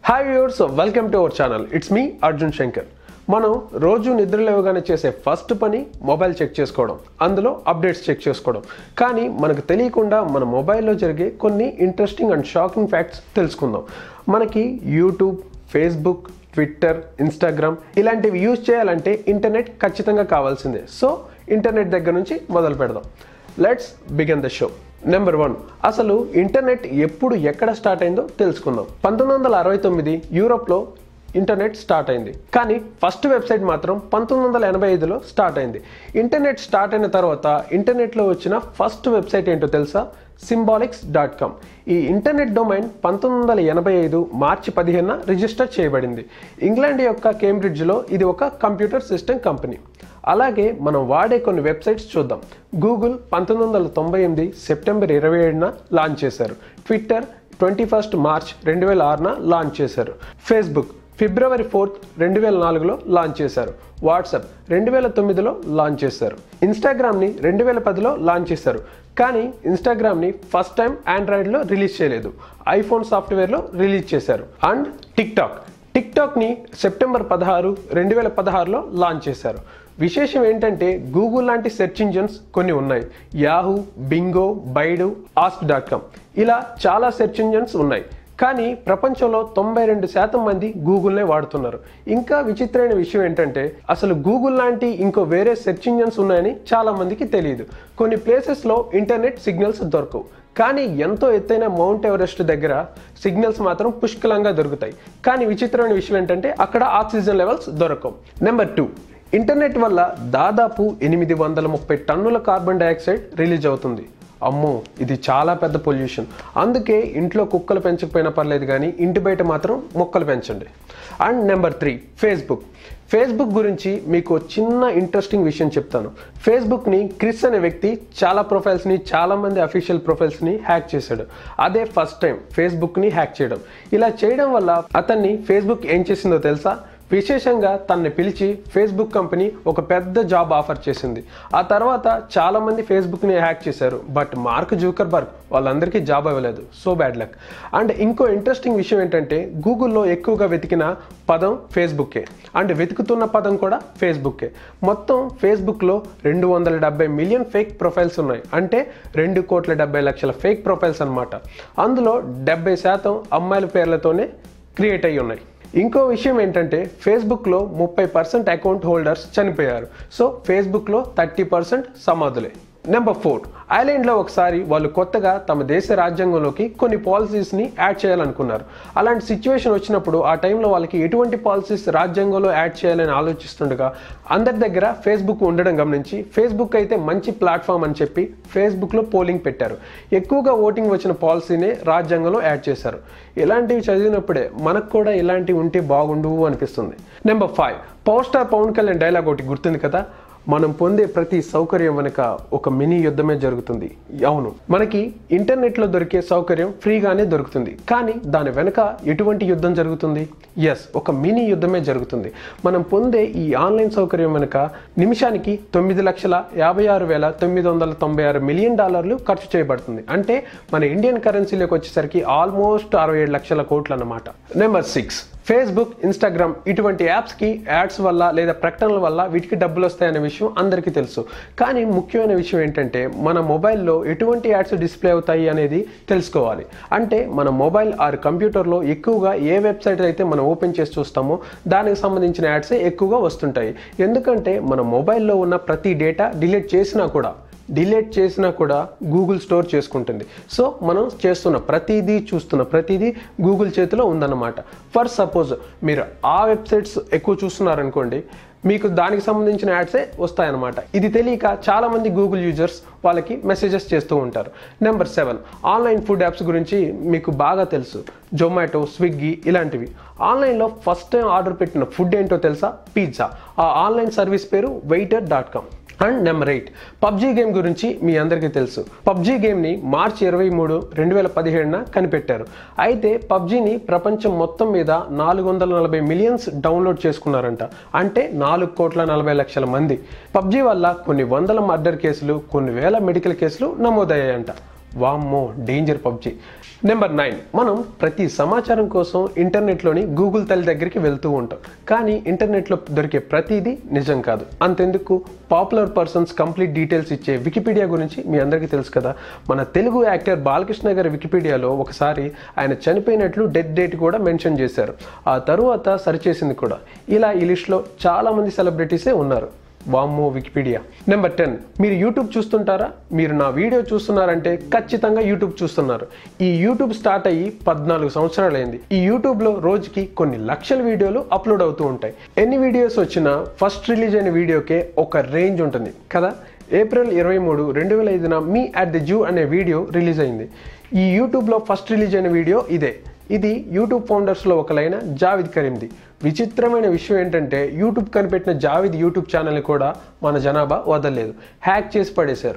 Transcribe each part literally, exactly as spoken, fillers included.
Hi viewers, welcome to our channel. It's me Arjun Shankar. మనం రోజు నిద్ర లేవగానే చేసే ఫస్ట్ పని మొబైల్ చెక్ చేసుకోవడం, అందులో అప్డేట్స్ చెక్ చేసుకోవడం. కానీ మనకు తెలియకుండా మన మొబైల్లో జరిగే కొన్ని ఇంట్రెస్టింగ్ అండ్ షాకింగ్ ఫ్యాక్ట్స్ తెలుసుకుందాం. మనకి యూట్యూబ్, ఫేస్బుక్, ట్విట్టర్, ఇన్స్టాగ్రామ్ ఇలాంటివి యూజ్ చేయాలంటే ఇంటర్నెట్ ఖచ్చితంగా కావాల్సిందే. సో ఇంటర్నెట్ దగ్గర నుంచి మొదలు పెడదాం. Let's begin the show. Number one, అసలు ఇంటర్నెట్ ఎప్పుడు ఎక్కడ స్టార్ట్ అయిందో తెలుసుకుందాం. పంతొమ్మిది వందల అరవై తొమ్మిది యూరోప్లో ఇంటర్నెట్ స్టార్ట్ అయింది. కానీ ఫస్ట్ వెబ్సైట్ మాత్రం పంతొమ్మిది వందల ఎనభై ఐదులో స్టార్ట్ అయింది. ఇంటర్నెట్ స్టార్ట్ అయిన తర్వాత ఇంటర్నెట్లో వచ్చిన ఫస్ట్ వెబ్సైట్ ఏంటో తెలుసా? Symbolics dot com. ఈ ఇంటర్నెట్ డొమైన్ పంతొమ్మిది వందల ఎనభై ఐదు మార్చి పదిహేనున రిజిస్టర్ చేయబడింది. ఇంగ్లాండ్ యొక్క కేంబ్రిడ్జ్లో ఇది ఒక కంప్యూటర్ సిస్టమ్ కంపెనీ. అలాగే మనం వాడే కొన్ని వెబ్సైట్స్ చూద్దాం. గూగుల్ పంతొమ్మిది వందల తొంభై ఎనిమిది సెప్టెంబర్ ఇరవై ఏడున లాంచ్ చేశారు. ట్విట్టర్ ట్వంటీ ఫస్ట్ మార్చ్ రెండు వేల ఆరున లాంచ్ చేశారు. ఫేస్బుక్ ఫిబ్రవరి ఫోర్త్ రెండు వేల నాలుగులో లాంచ్ చేశారు. వాట్సాప్ రెండు వేల తొమ్మిదిలో లాంచ్ చేశారు. ఇన్స్టాగ్రామ్ని రెండు వేల పదిలో లాంచ్ చేశారు. కానీ ఇన్స్టాగ్రామ్ని ఫస్ట్ టైం ఆండ్రాయిడ్లో రిలీజ్ చేయలేదు, ఐఫోన్ సాఫ్ట్వేర్లో రిలీజ్ చేశారు. అండ్ టిక్టాక్ టిక్టాక్ని సెప్టెంబర్ పదహారు రెండు వేల పదహారులో లాంచ్ చేశారు. విశేషం ఏంటంటే గూగుల్ లాంటి సెర్చ్ ఇంజిన్స్ కొన్ని ఉన్నాయి. Yahoo, Bingo, Baidu, ask dot com ఇలా చాలా సెర్చ్ ఇంజిన్స్ ఉన్నాయి. కానీ ప్రపంచంలో తొంభై రెండు శాతం మంది గూగుల్నే వాడుతున్నారు. ఇంకా విచిత్రమైన విషయం ఏంటంటే అసలు గూగుల్ లాంటి ఇంకో వేరే సెర్చ్ ఇంజిన్స్ ఉన్నాయని చాలా మందికి తెలియదు. కొన్ని ప్లేసెస్లో ఇంటర్నెట్ సిగ్నల్స్ దొరకవు, కానీ ఎంతో ఎత్తైన మౌంట్ ఎవరెస్ట్ దగ్గర సిగ్నల్స్ మాత్రం పుష్కలంగా దొరుకుతాయి. కానీ విచిత్రమైన విషయం ఏంటంటే అక్కడ ఆక్సిజన్ లెవెల్స్ దొరకవు. నెంబర్ టూ, ఇంటర్నెట్ వల్ల దాదాపు ఎనిమిది వందల ముప్పై టన్నుల కార్బన్ డైఆక్సైడ్ రిలీజ్ అవుతుంది. అమ్మో, ఇది చాలా పెద్ద పొల్యూషన్. అందుకే ఇంట్లో కుక్కలు పెంచకపోయినా పర్లేదు, కానీ ఇంటి బయట మాత్రం మొక్కలు పెంచండి. And number three, Facebook. Facebook గురించి మీకు చిన్న ఇంట్రెస్టింగ్ విషయం చెప్తాను. ఫేస్బుక్ని క్రిస్ అనే వ్యక్తి చాలా ప్రొఫైల్స్ని, చాలామంది అఫీషియల్ ప్రొఫైల్స్ని హ్యాక్ చేశాడు. అదే ఫస్ట్ టైం ఫేస్బుక్ని హ్యాక్ చేయడం. ఇలా చేయడం వల్ల అతన్ని ఫేస్బుక్ ఏం చేసిందో తెలుసా? విశేషంగా తనని పిలిచి ఫేస్బుక్ కంపెనీ ఒక పెద్ద జాబ్ ఆఫర్ చేసింది. ఆ తర్వాత చాలామంది ఫేస్బుక్ని హ్యాక్ చేశారు, బట్ మార్క్ జూకర్బర్గ్ వాళ్ళందరికీ జాబ్ ఇవ్వలేదు. So bad luck. అండ్ ఇంకో ఇంట్రెస్టింగ్ విషయం ఏంటంటే గూగుల్లో ఎక్కువగా వెతికిన పదం ఫేస్బుక్కే, అండ్ వెతుకుతున్న పదం కూడా ఫేస్బుక్కే. మొత్తం ఫేస్బుక్లో రెండు వందల డెబ్బై మిలియన్ ఫేక్ ప్రొఫైల్స్ ఉన్నాయి. అంటే రెండు కోట్ల డెబ్బై లక్షల ఫేక్ ప్రొఫైల్స్ అన్నమాట. అందులో డెబ్బై శాతం అమ్మాయిల పేర్లతోనే క్రియేట్ అయ్యి ఉన్నాయి. ఇంకో విషయం ఏంటంటే ఫేస్బుక్లో ముప్పై పర్సెంట్ అకౌంట్ హోల్డర్స్ చనిపోయారు. సో ఫేస్బుక్లో థర్టీ పర్సెంట్ సమాధులే. నెంబర్ ఫోర్, ఐర్లాండ్లో ఒకసారి వాళ్ళు కొత్తగా తమ దేశ రాజ్యాంగంలోకి కొన్ని పాలసీస్ని యాడ్ చేయాలనుకున్నారు. అలాంటి సిచ్యువేషన్ వచ్చినప్పుడు ఆ టైంలో వాళ్ళకి ఎటువంటి పాలసీస్ రాజ్యాంగంలో యాడ్ చేయాలని ఆలోచిస్తుండగా అందరి దగ్గర ఫేస్బుక్ ఉండడం గమనించి ఫేస్బుక్ అయితే మంచి ప్లాట్ఫామ్ అని చెప్పి ఫేస్బుక్లో పోలింగ్ పెట్టారు. ఎక్కువగా ఓటింగ్ వచ్చిన పాలసీనే రాజ్యాంగంలో యాడ్ చేశారు. ఇలాంటివి చదివినప్పుడే మనకు కూడా ఇలాంటివి ఉంటే బాగుండు అనిపిస్తుంది. Number five, power star Pawan Kalyan dialogue ఒకటి గుర్తుంది కదా, మనం పొందే ప్రతి సౌకర్యం వెనుక ఒక మినీ యుద్ధమే జరుగుతుంది. అవును, మనకి ఇంటర్నెట్లో దొరికే సౌకర్యం ఫ్రీగానే దొరుకుతుంది, కానీ దాని వెనుక ఎటువంటి యుద్ధం జరుగుతుంది? ఎస్, ఒక మినీ యుద్ధమే జరుగుతుంది. మనం పొందే ఈ ఆన్లైన్ సౌకర్యం వెనుక నిమిషానికి తొమ్మిది లక్షల యాభై ఆరు వేల తొమ్మిది వందల తొంభై ఆరు మిలియన్ డాలర్లు ఖర్చు చేయబడుతుంది. అంటే మన ఇండియన్ కరెన్సీలోకి వచ్చేసరికి ఆల్మోస్ట్ అరవై ఏడు లక్షల కోట్లు అన్నమాట. నెంబర్ సిక్స్, ఫేస్బుక్, ఇన్స్టాగ్రామ్ ఇటువంటి యాప్స్కి యాడ్స్ వల్ల లేదా ప్రకటనల వల్ల వీటికి డబ్బులు వస్తాయనే విషయం అందరికీ తెలుసు. కానీ ముఖ్యమైన విషయం ఏంటంటే మన మొబైల్లో ఎటువంటి యాడ్స్ డిస్ప్లే అవుతాయి అనేది తెలుసుకోవాలి. అంటే మన మొబైల్ ఆర్ కంప్యూటర్లో ఎక్కువగా ఏ వెబ్సైట్ అయితే మనం ఓపెన్ చేసి చూస్తామో దానికి సంబంధించిన యాడ్సే ఎక్కువగా వస్తుంటాయి. ఎందుకంటే మన మొబైల్లో ఉన్న ప్రతి డేటా డిలీట్ చేసినా కూడా డిలీట్ చేసినా కూడా గూగుల్ స్టోర్ చేసుకుంటుంది. సో మనం చేస్తున్న ప్రతిదీ, చూస్తున్న ప్రతిదీ గూగుల్ చేతిలో ఉందన్నమాట. ఫర్ సపోజ్ మీరు ఆ వెబ్సైట్స్ ఎక్కువ చూస్తున్నారనుకోండి, మీకు దానికి సంబంధించిన యాడ్సే వస్తాయన్నమాట. ఇది తెలియక చాలామంది గూగుల్ యూజర్స్ వాళ్ళకి మెసేజెస్ చేస్తూ ఉంటారు. Number seven, online food apps గురించి మీకు బాగా తెలుసు. జొమాటో, స్విగ్గీ ఇలాంటివి. ఆన్లైన్లో ఫస్ట్ టైం ఆర్డర్ పెట్టిన ఫుడ్ ఏంటో తెలుసా? పిజ్జా. ఆ ఆన్లైన్ సర్వీస్ పేరు waiter dot com. And number eight, PUBG game గురించి మీ అందరికీ తెలుసు. పబ్జీ గేమ్ని మార్చి ఇరవై మూడు రెండు వేల పదిహేడున కనిపెట్టారు. అయితే పబ్జీని ప్రపంచం మొత్తం మీద నాలుగు వందల నలభై మిలియన్స్ డౌన్లోడ్ చేసుకున్నారంట. అంటే నాలుగు కోట్ల నలభై లక్షల మంది. పబ్జీ వల్ల కొన్ని వందల మర్డర్ కేసులు, కొన్ని వేల మెడికల్ కేసులు నమోదయ్యాయంట. వామ్మో, డేంజర్ పబ్జీ. నెంబర్ నైన్, మనం ప్రతి సమాచారం కోసం ఇంటర్నెట్లోని గూగుల్ తల్లి దగ్గరికి వెళ్తూ ఉంటాం. కానీ ఇంటర్నెట్లో దొరికే ప్రతిదీ నిజం కాదు. అంతెందుకు, పాపులర్ పర్సన్స్ కంప్లీట్ డీటెయిల్స్ ఇచ్చే వికీపీడియా గురించి మీ అందరికీ తెలుసు కదా. మన తెలుగు యాక్టర్ బాలకృష్ణ గారి వికీపీడియాలో ఒకసారి ఆయన చనిపోయినట్లు డెత్ డేట్ కూడా మెన్షన్ చేశారు. ఆ తరువాత సరిచేసింది కూడా. ఇలా ఈ లిస్ట్లో చాలా మంది సెలబ్రిటీసే ఉన్నారు. వామ్మో వికీపీడియా. నెంబర్ టెన్, మీరు యూట్యూబ్ చూస్తుంటారా? మీరు నా వీడియో చూస్తున్నారంటే ఖచ్చితంగా యూట్యూబ్ చూస్తున్నారు. ఈ యూట్యూబ్ స్టార్ట్ అయ్యి పద్నాలుగు సంవత్సరాలు అయింది. ఈ యూట్యూబ్లో రోజుకి కొన్ని లక్షల వీడియోలు అప్లోడ్ అవుతూ ఉంటాయి. ఎన్ని వీడియోస్ వచ్చినా ఫస్ట్ రిలీజ్ అయిన వీడియోకే ఒక రేంజ్ ఉంటుంది కదా. ఏప్రిల్ ఇరవై మూడు రెండు వేల ఐదున మీ అట్ ది జూ అనే వీడియో రిలీజ్ అయింది. ఈ యూట్యూబ్లో ఫస్ట్ రిలీజ్ అయిన వీడియో ఇదే. ఇది యూట్యూబ్ ఫౌండర్స్లో ఒకలైన జావేద్ కరీంది. విచిత్రమైన విషయం ఏంటంటే యూట్యూబ్ కనిపెట్టిన జావేద్ యూట్యూబ్ ఛానల్ని కూడా మన జనాభా వదలలేదు, హ్యాక్ చేసి పడేశారు.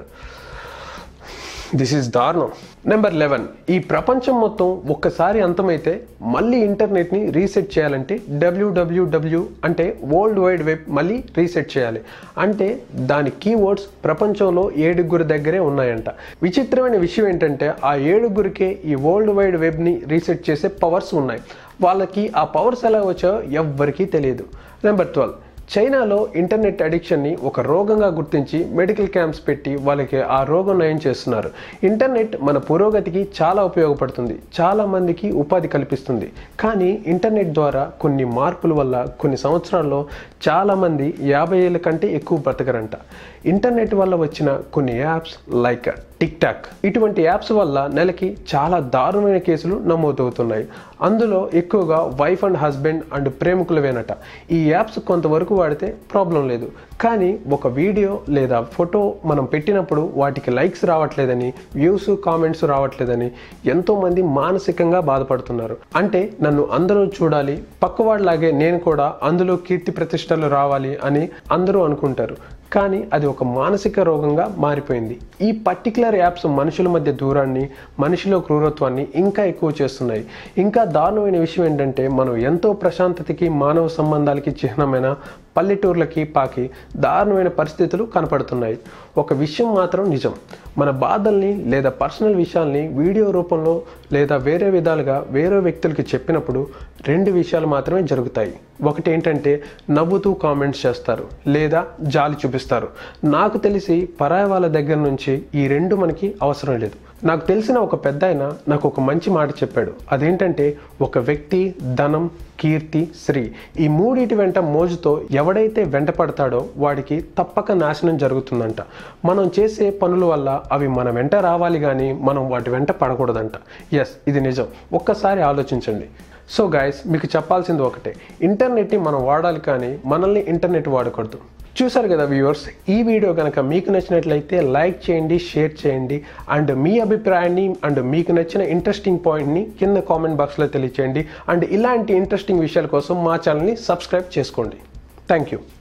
దిస్ ఈజ్ దారుణం. నెంబర్ లెవెన్, ఈ ప్రపంచం మొత్తం ఒక్కసారి అంతమైతే మళ్ళీ ఇంటర్నెట్ని రీసెట్ చేయాలంటే డబ్ల్యూడబ్ల్యూడబ్ల్యూ అంటే వరల్డ్ వైడ్ వెబ్ మళ్ళీ రీసెట్ చేయాలి. అంటే దాని కీవర్డ్స్ ప్రపంచంలో ఏడుగురి దగ్గరే ఉన్నాయంట. విచిత్రమైన విషయం ఏంటంటే ఆ ఏడుగురికే ఈ వరల్డ్ వైడ్ వెబ్ని రీసెట్ చేసే పవర్స్ ఉన్నాయి. వాళ్ళకి ఆ పవర్స్ ఎలా వచ్చాయో ఎవ్వరికీ తెలియదు. నెంబర్ ట్వెల్వ్, చైనాలో ఇంటర్నెట్ అడిక్షన్ని ఒక రోగంగా గుర్తించి మెడికల్ క్యాంప్స్ పెట్టి వాళ్ళకి ఆ రోగం నయం చేస్తున్నారు. ఇంటర్నెట్ మన పురోగతికి చాలా ఉపయోగపడుతుంది, చాలా మందికి ఉపాధి కల్పిస్తుంది. కానీ ఇంటర్నెట్ ద్వారా కొన్ని మార్పుల వల్ల కొన్ని సంవత్సరాల్లో చాలామంది యాభై ఏళ్ళ కంటే ఎక్కువ బ్రతకరంట. ఇంటర్నెట్ వల్ల వచ్చిన కొన్ని యాప్స్ లైక్ టిక్ టాక్, ఇటువంటి యాప్స్ వల్ల నెలకి చాలా దారుణమైన కేసులు నమోదవుతున్నాయి. అందులో ఎక్కువగా వైఫ్ అండ్ హస్బెండ్ అండ్ ప్రేమికులవేనట. ఈ యాప్స్ కొంతవరకు వాడితే ప్రాబ్లం లేదు, కానీ ఒక వీడియో లేదా ఫోటో మనం పెట్టినప్పుడు వాటికి లైక్స్ రావట్లేదని, వ్యూస్ కామెంట్స్ రావట్లేదని ఎంతోమంది మానసికంగా బాధపడుతున్నారు. అంటే నన్ను అందరూ చూడాలి, పక్కవాడిలాగే నేను కూడా అందులో కీర్తి ప్రతిష్టలు రావాలి అని అందరూ అనుకుంటారు. కానీ అది ఒక మానసిక రోగంగా మారిపోయింది. ఈ పర్టికులర్ యాప్స్ మనుషుల మధ్య దూరాన్ని, మనిషిలో క్రూరత్వాన్ని ఇంకా ఎక్కువ చేస్తున్నాయి. ఇంకా దారుణమైన విషయం ఏంటంటే మనం ఎంతో ప్రశాంతతకి, మానవ సంబంధాలకి చిహ్నమైన పల్లెటూర్లకి పాకి దారుణమైన పరిస్థితులు కనపడుతున్నాయి. ఒక విషయం మాత్రం నిజం, మన బాధల్ని లేదా పర్సనల్ విషయాల్ని వీడియో రూపంలో లేదా వేరే విధాలుగా వేరే వ్యక్తులకి చెప్పినప్పుడు రెండు విషయాలు మాత్రమే జరుగుతాయి. ఒకటి ఏంటంటే నవ్వుతూ కామెంట్స్ చేస్తారు లేదా జాలి చూపిస్తారు. నాకు తెలిసి పరాయి వాళ్ళ దగ్గర నుంచి ఈ రెండు మనకి అవసరం లేదు. నాకు తెలిసిన ఒక పెద్ద ఆయన నాకు ఒక మంచి మాట చెప్పాడు. అదేంటంటే ఒక వ్యక్తి ధనం, కీర్తి, శ్రీ ఈ మూడిటి వెంట మోజుతో ఎవడైతే వెంట పడతాడో వాడికి తప్పక నాశనం జరుగుతుందంట. మనం చేసే పనుల వల్ల అవి మన వెంట రావాలి కానీ మనం వాటి వెంట పడకూడదంట. ఎస్, ఇది నిజం. ఒక్కసారి ఆలోచించండి. సో గైస్, మీకు చెప్పాల్సింది ఒకటే, ఇంటర్నెట్ని మనం వాడాలి కానీ మనల్ని ఇంటర్నెట్ వాడకూడదు. చూసారు కదా వ్యూవర్స్, ఈ వీడియో కనుక మీకు నచ్చినట్లయితే లైక్ చేయండి, షేర్ చేయండి అండ్ మీ అభిప్రాయాన్ని అండ్ మీకు నచ్చిన ఇంట్రెస్టింగ్ పాయింట్ని కింద కామెంట్ బాక్స్లో తెలియచేయండి. అండ్ ఇలాంటి ఇంట్రెస్టింగ్ విషయాల కోసం మా ఛానల్ని సబ్స్క్రైబ్ చేసుకోండి. Thank you.